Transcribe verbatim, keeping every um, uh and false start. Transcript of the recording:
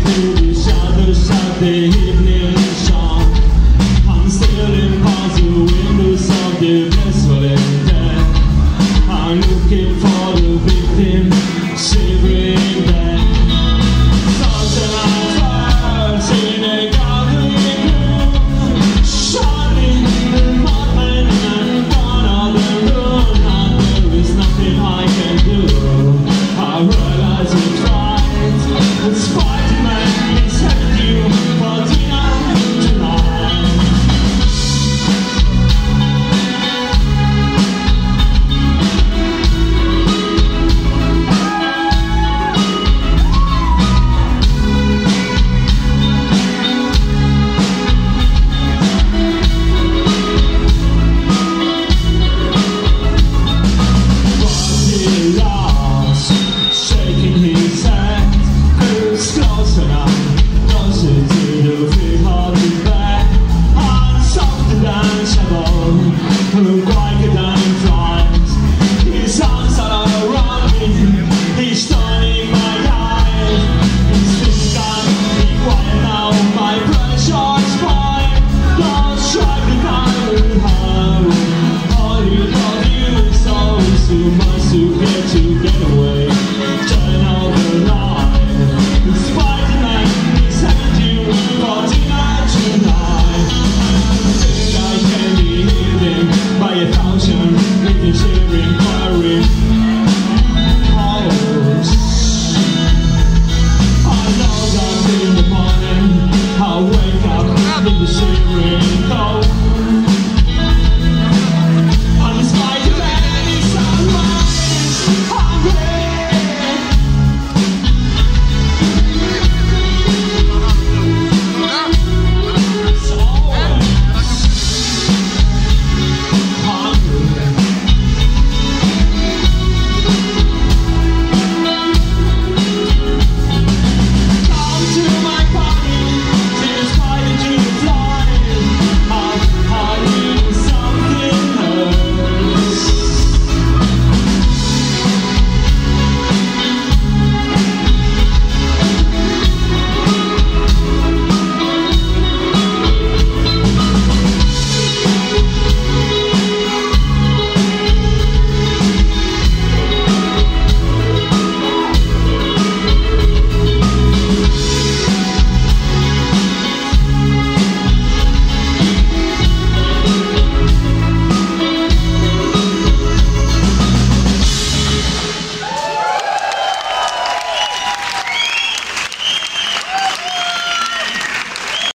through the shadows of the evening sun. I'm stealing past the windows of the blissful dead. I'm looking for the victim, shivering dead. Such an advert in a gathering gloom, shining the madman and one of the room, and there is nothing I can do. I realize it's right, it's Spider-Man is having you for dinner tonight. Was he lost, shaking his head, who's close enough, closer to the field?